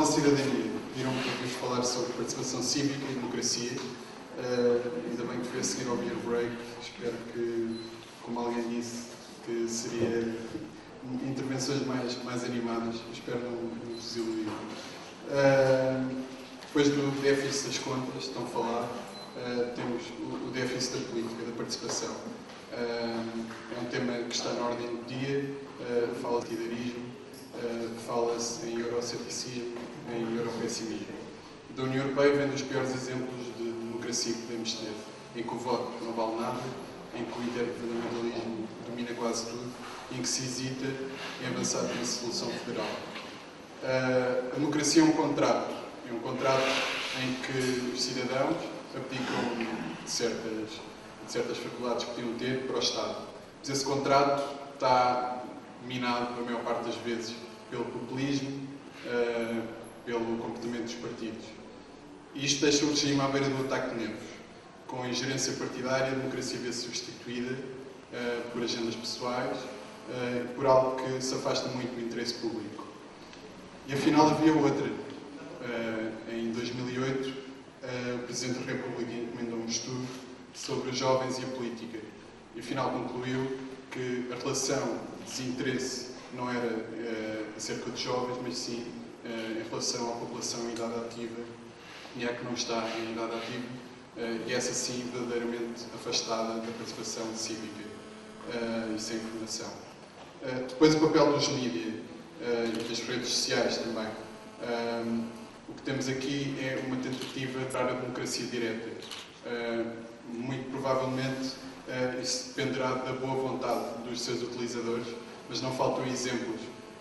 da cidadania. Pediram-me para vos falar sobre participação cívica e democracia. Ainda bem que foi a seguir ao beer break. Espero que, como alguém disse, que seria intervenções mais animadas. Espero não vos iludir. Depois do déficit das contas, estão a falar, temos o déficit da política, da participação. É um tema que está na ordem do dia, fala-se de partidarismo, fala-se em euroceticismo, em europessimismo. Da União Europeia vem dos piores exemplos de democracia que podemos ter, em que o voto não vale nada, em que o intergovernamentalismo domina quase tudo, e em que se hesita em avançar para uma solução federal. A democracia é um contrato em que os cidadãos abdicam de certas faculdades que podiam ter para o Estado. Mas esse contrato está minado, a maior parte das vezes, pelo populismo, pelo comportamento dos partidos. E isto deixa o regime à beira do ataque de nervos. Com a ingerência partidária, a democracia vê-se substituída por agendas pessoais, por algo que se afasta muito do interesse público. E afinal havia outra. Em 2008, o Presidente da República encomendou um estudo sobre os jovens e a política. E afinal concluiu que a relação de desinteresse não era acerca dos jovens, mas sim em relação à população em idade ativa e à que não está em idade ativa, e essa sim verdadeiramente afastada da participação cívica e sem informação. Depois o papel dos mídias e das redes sociais também. O que temos aqui é uma tentativa de dar a democracia direta. Muito provavelmente isso dependerá da boa vontade dos seus utilizadores, mas não faltam exemplos.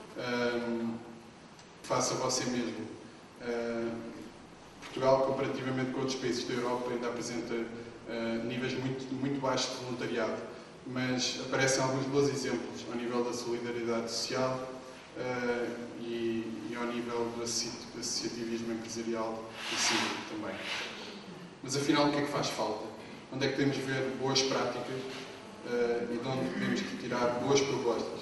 Faça você mesmo. Portugal, comparativamente com outros países da Europa, ainda apresenta níveis muito baixos de voluntariado, mas aparecem alguns bons exemplos ao nível da solidariedade social e ao nível do associativismo empresarial e cívico também. Mas afinal, o que é que faz falta? Onde é que podemos ver boas práticas e de onde podemos retirar boas propostas?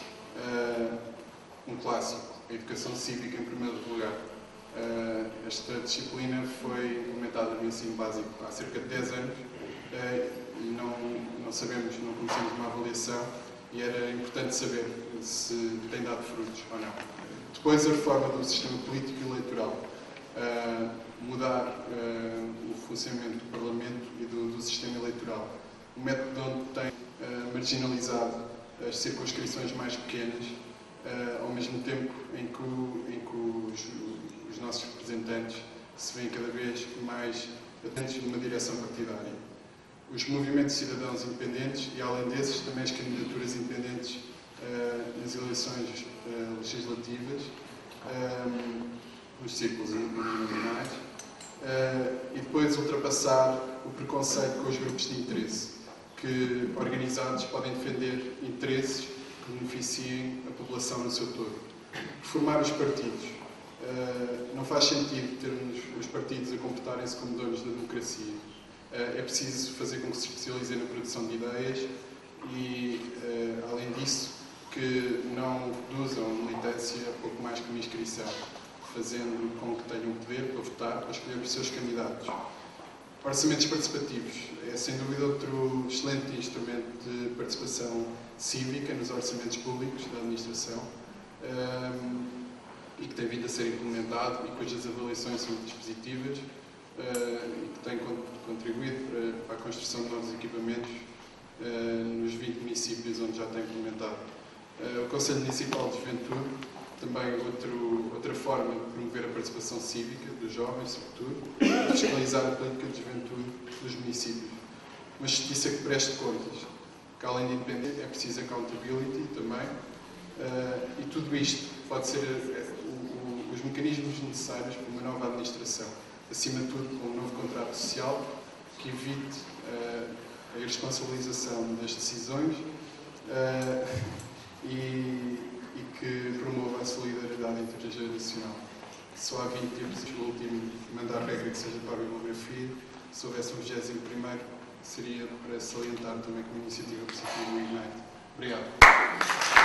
Um clássico, a educação cívica em primeiro lugar. Esta disciplina foi implementada no ensino básico há cerca de 10 anos e não conhecemos uma avaliação e era importante saber se tem dado frutos ou não. Depois, a reforma do sistema político e eleitoral. Mudar o funcionamento do Parlamento e do sistema eleitoral. Um método onde tem marginalizado as circunscrições mais pequenas, ao mesmo tempo em que os nossos representantes se veem cada vez mais atentos numa direção partidária. Os movimentos cidadãos independentes e, além desses, também as candidaturas independentes nas eleições legislativas, nos círculos uninominais, e depois ultrapassar o preconceito com os grupos de interesse, que organizados podem defender interesses que beneficiem a população no seu todo. Reformar os partidos. Não faz sentido termos os partidos a comportarem-se como donos da democracia. É preciso fazer com que se especializem na produção de ideias e, além disso, que não reduzam a militância a pouco mais que uma inscrição, fazendo com que tenham poder para votar, para escolher os seus candidatos. Orçamentos participativos é, sem dúvida, outro excelente instrumento de participação cívica nos orçamentos públicos da administração e que tem vindo a ser implementado e cujas avaliações são muito positivas e que tem contribuído para a construção de novos equipamentos nos 20 municípios onde já está implementado. O Conselho Municipal de Juventude, também outra forma de promover a participação cívica dos jovens, sobretudo, fiscalizar a política de juventude dos municípios. Uma justiça que preste contas, que além de independente é preciso accountability também, e tudo isto pode ser os mecanismos necessários para uma nova administração. Acima de tudo, com um novo contrato social que evite a irresponsabilização das decisões e que promova a solidariedade intergeracional. Só há 20 tempos, o último mandar regra que seja para a bibliografia, se houvesse um 21º, seria para salientar também como iniciativa positiva do Ignite. Obrigado.